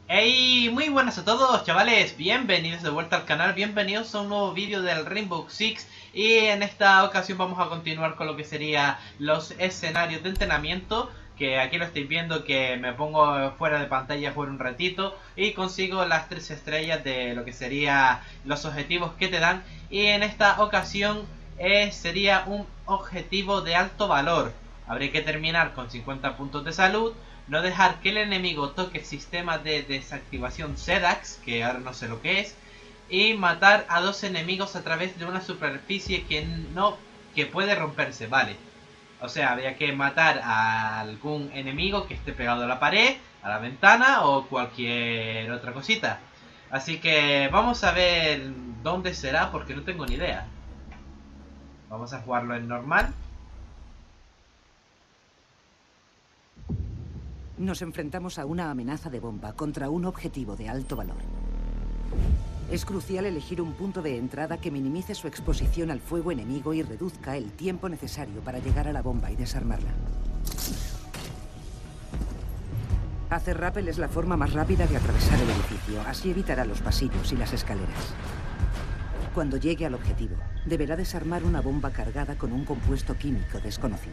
Hey, muy buenas a todos, chavales, bienvenidos de vuelta al canal, bienvenidos a un nuevo vídeo del Rainbow Six. Y en esta ocasión vamos a continuar con lo que sería los escenarios de entrenamiento, que aquí lo estáis viendo, que me pongo fuera de pantalla por un ratito y consigo las 3 estrellas de lo que sería los objetivos que te dan. Y en esta ocasión sería un objetivo de alto valor. Habría que terminar con 50 puntos de salud, no dejar que el enemigo toque el sistema de desactivación SEDAX, que ahora no sé lo que es, y matar a 2 enemigos a través de una superficie que puede romperse, vale. O sea, habría que matar a algún enemigo que esté pegado a la pared, a la ventana o cualquier otra cosita. Así que vamos a ver dónde será, porque no tengo ni idea. Vamos a jugarlo en normal. Nos enfrentamos a una amenaza de bomba contra un objetivo de alto valor. Es crucial elegir un punto de entrada que minimice su exposición al fuego enemigo y reduzca el tiempo necesario para llegar a la bomba y desarmarla. Hacer rappel es la forma más rápida de atravesar el edificio, así evitará los pasillos y las escaleras. Cuando llegue al objetivo, deberá desarmar una bomba cargada con un compuesto químico desconocido.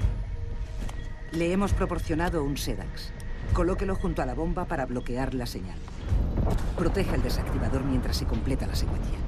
Le hemos proporcionado un SEDAX. Colóquelo junto a la bomba para bloquear la señal. Proteja el desactivador mientras se completa la secuencia.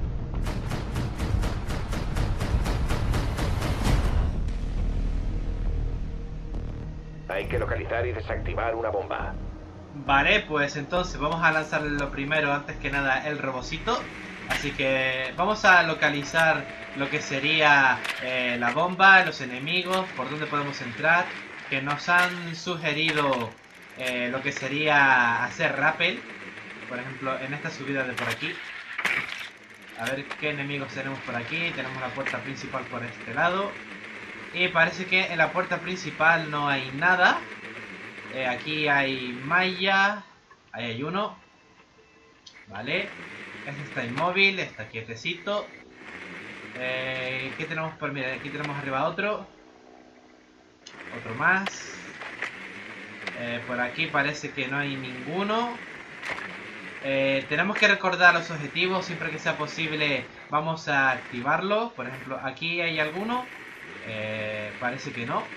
Hay que localizar y desactivar una bomba. Vale, pues entonces vamos a lanzar lo primero, antes que nada, el robocito. Así que vamos a localizar lo que sería la bomba, los enemigos, por dónde podemos entrar. Que nos han sugerido lo que sería hacer rappel. Por ejemplo, en esta subida de por aquí. A ver qué enemigos tenemos por aquí. Tenemos la puerta principal por este lado. Y parece que en la puerta principal no hay nada. Aquí hay malla. Ahí hay uno. Vale. Este está inmóvil, está quietecito. ¿Qué tenemos por mirar? Aquí tenemos arriba otro. Otro más. Por aquí parece que no hay ninguno. Tenemos que recordar los objetivos. Siempre que sea posible vamos a activarlo. Por ejemplo, aquí hay alguno. Parece que no.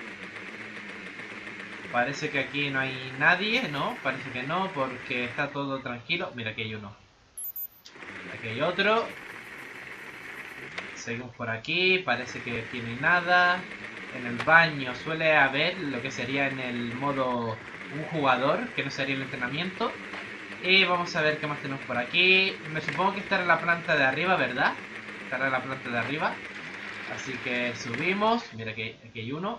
Parece que aquí no hay nadie, ¿no? Parece que no, porque está todo tranquilo. Mira, aquí hay uno. Aquí hay otro. Seguimos por aquí. Parece que aquí no hay nada. En el baño suele haber lo que sería en el modo un jugador, que no sería el entrenamiento. Y vamos a ver qué más tenemos por aquí. Me supongo que estará en la planta de arriba, ¿verdad? Estará en la planta de arriba. Así que subimos. Mira que aquí hay uno.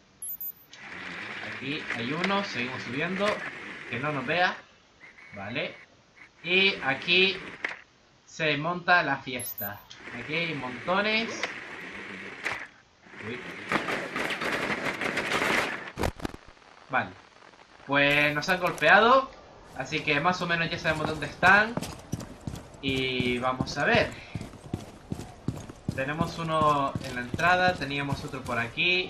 Aquí hay uno. Seguimos subiendo. Que no nos vea. Vale. Y aquí se monta la fiesta. Aquí hay montones. Uy. Vale, pues nos han golpeado, así que más o menos ya sabemos dónde están. Y vamos a ver. Tenemos uno en la entrada, teníamos otro por aquí.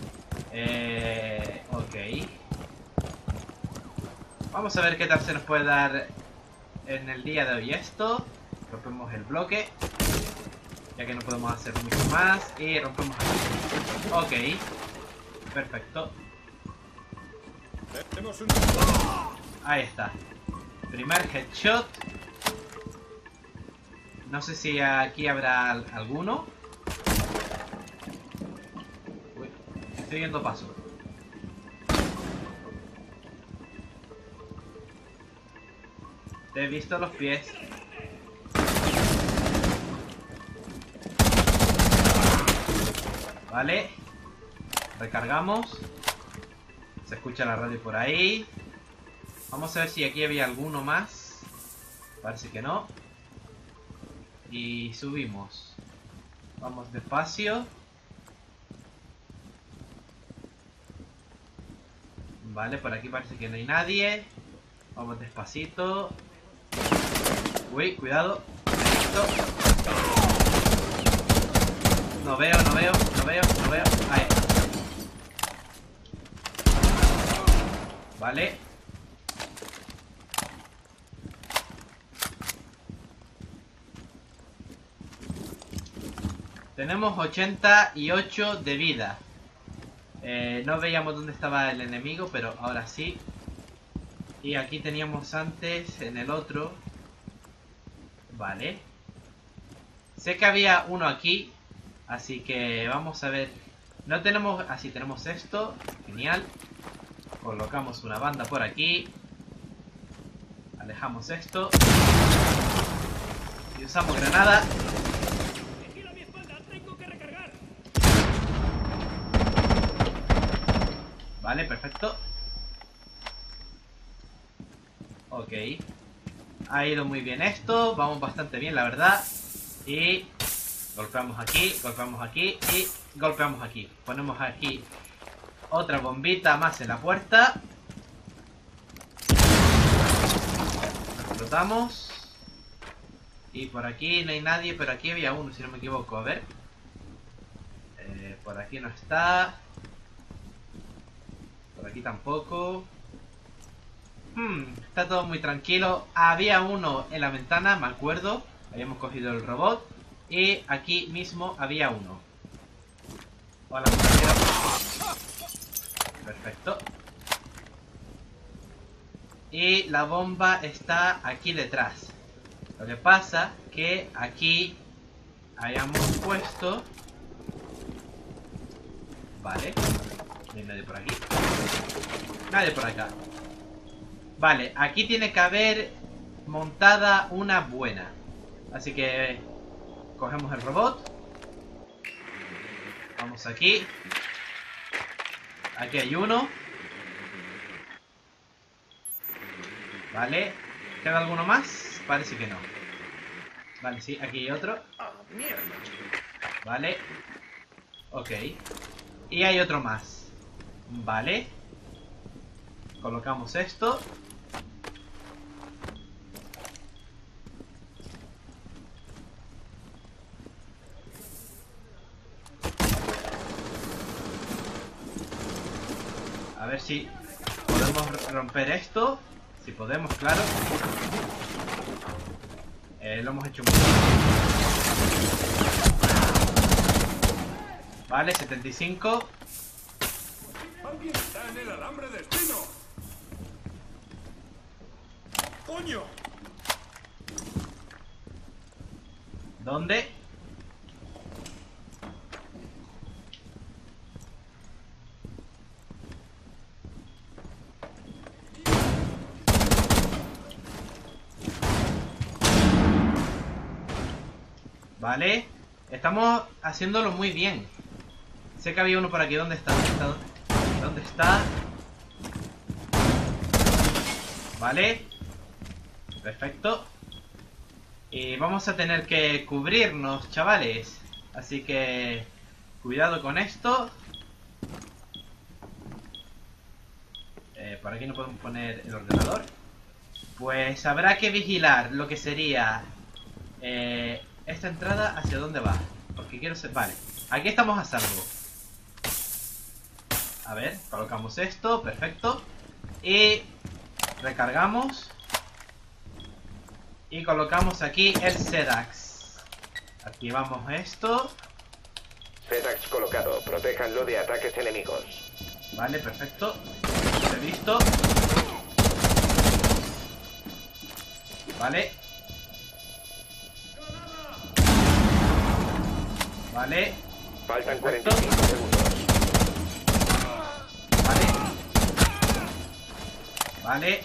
Ok. Vamos a ver qué tal se nos puede dar en el día de hoy esto. Rompemos el bloque, ya que no podemos hacer mucho más. Y rompemos aquí. Ok, perfecto. Ahí está. Primer headshot. No sé si aquí habrá alguno. Uy, estoy viendo paso. Te he visto los pies. Vale. Recargamos. Se escucha la radio por ahí. Vamos a ver si aquí había alguno más. Parece que no. Y subimos. Vamos despacio. Vale, por aquí parece que no hay nadie. Vamos despacito. Uy, cuidado. Esto. No veo. Ahí. Vale. Tenemos 88 de vida. No veíamos dónde estaba el enemigo, pero ahora sí. Y aquí teníamos antes en el otro. Vale. Sé que había uno aquí, así que vamos a ver. No tenemos... Así tenemos esto. Genial. Colocamos una banda por aquí. Alejamos esto. Y usamos granada. Vale, perfecto. Ok. Ha ido muy bien esto. Vamos bastante bien, la verdad. Y golpeamos aquí y golpeamos aquí. Ponemos aquí otra bombita más en la puerta. Explotamos. Y por aquí no hay nadie, pero aquí había uno, si no me equivoco. A ver. Por aquí no está. Por aquí tampoco. Está todo muy tranquilo. Había uno en la ventana, me acuerdo. Habíamos cogido el robot. Y aquí mismo había uno. Hola, compañero. Perfecto. Y la bomba está aquí detrás. Lo que pasa que aquí habíamos puesto... Vale. No hay nadie por aquí. Nadie por acá. Vale, aquí tiene que haber montada una buena. Así que cogemos el robot. Vamos aquí. Aquí hay uno. Vale. ¿Queda alguno más? Parece que no. Vale, sí, aquí hay otro. Vale. Ok. Y hay otro más. Vale. Colocamos esto. A ver si podemos romper esto. Si podemos, claro. Lo hemos hecho muy bien. Vale, 75. ¡Alguien está en el alambre de espino! ¡Coño! ¿Dónde? Vale. Estamos haciéndolo muy bien. Sé que había uno por aquí. ¿Dónde está? ¿Dónde está? Vale. Perfecto. Y vamos a tener que cubrirnos, chavales. Así que... cuidado con esto. Por aquí no podemos poner el ordenador. Pues habrá que vigilar lo que sería... esta entrada, ¿hacia dónde va? Porque quiero ser... Vale, aquí estamos a salvo. A ver, colocamos esto, perfecto. Y recargamos. Y colocamos aquí el Sedax. Activamos esto. Sedax colocado. Protéjanlo de ataques enemigos. Vale, perfecto. Lo he visto. Vale. Vale. Faltan Perfecto. 45 segundos. Vale. Vale.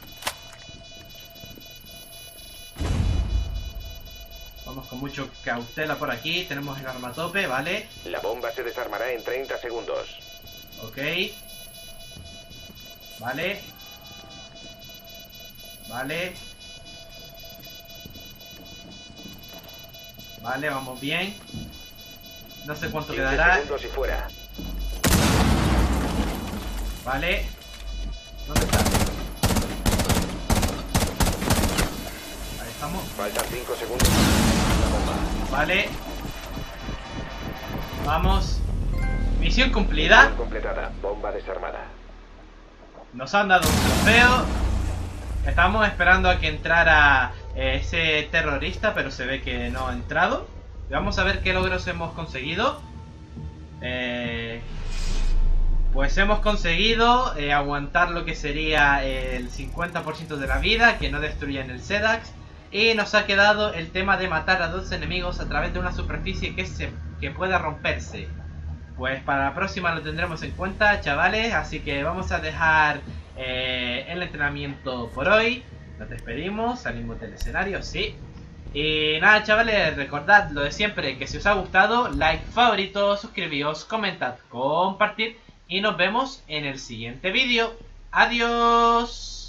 Vamos con mucho cautela por aquí. Tenemos el arma a tope, vale. La bomba se desarmará en 30 segundos. Ok. Vale. Vale. Vale, vamos bien. No sé cuánto 15 quedará. segundos y fuera. Vale. ¿Dónde está? Ahí estamos. Faltan 5 segundos. La bomba. Vale. Vamos. Misión cumplida. Misión completada. Bomba desarmada. Nos han dado un trofeo. Estábamos esperando a que entrara ese terrorista, pero se ve que no ha entrado. Vamos a ver qué logros hemos conseguido. Pues hemos conseguido aguantar lo que sería el 50% de la vida, que no destruyan el Sedax. Y nos ha quedado el tema de matar a 2 enemigos a través de una superficie que pueda romperse. Pues para la próxima lo tendremos en cuenta, chavales. Así que vamos a dejar el entrenamiento por hoy. Nos despedimos, salimos del escenario, sí. Y nada, chavales, recordad lo de siempre, que si os ha gustado, like, favorito, suscribíos, comentad, compartid. Y nos vemos en el siguiente vídeo. ¡Adiós!